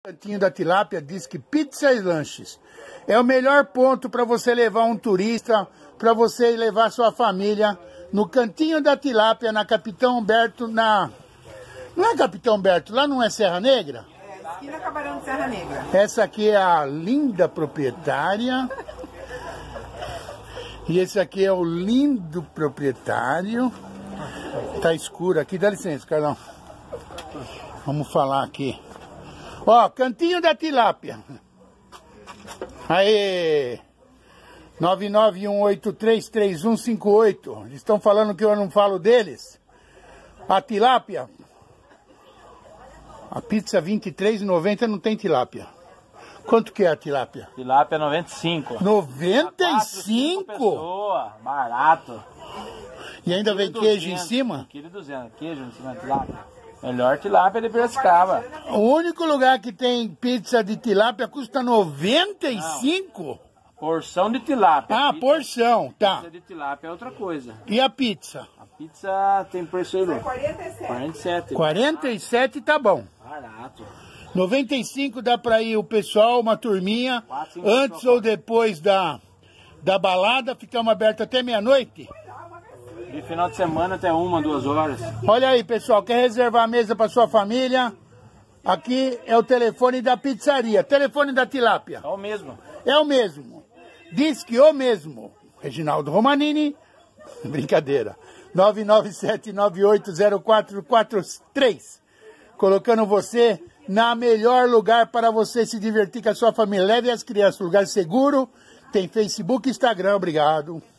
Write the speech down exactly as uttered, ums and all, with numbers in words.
Cantinho da Tilápia diz que pizza e lanches é o melhor ponto para você levar um turista, para você levar sua família no Cantinho da Tilápia, na Capitão Humberto, na... Não é Capitão Humberto, lá não é Serra Negra? É, esquina Cabarão de Serra Negra. Essa aqui é a linda proprietária. E esse aqui é o lindo proprietário. Tá escuro aqui, dá licença, Carlão. Vamos falar aqui. Ó, Cantinho da Tilápia. Aê! nove nove um oito três três um cinco oito. Eles estão falando que eu não falo deles. A tilápia. A pizza vinte e três reais e noventa centavos não tem tilápia. Quanto que é a tilápia? Tilápia noventa e cinco. noventa e cinco? Pessoa, barato. E ainda vem queijo em cima? um quilo e duzentos, queijo em cima da tilápia. Melhor tilápia de Piracicaba. O único lugar que tem pizza de tilápia custa noventa e cinco? Não. Porção de tilápia. Ah, pizza, porção, tá. Pizza de tilápia é outra coisa. E a pizza? A pizza tem preço aí, quarenta e sete. quarenta e sete. quarenta e sete tá bom. Barato. noventa e cinco dá pra ir o pessoal, uma turminha, quatro, cinco antes ou depois da, da balada, ficamos abertos até meia-noite. De final de semana até uma, duas horas. Olha aí, pessoal, quer reservar a mesa para sua família? Aqui é o telefone da pizzaria, telefone da tilápia. É o mesmo. É o mesmo. Diz que o mesmo. Reginaldo Romanini, brincadeira. nove nove sete nove oito zero quatro quatro três. Colocando você na melhor lugar para você se divertir com a sua família. Leve as crianças, lugar seguro. Tem Facebook e Instagram, obrigado.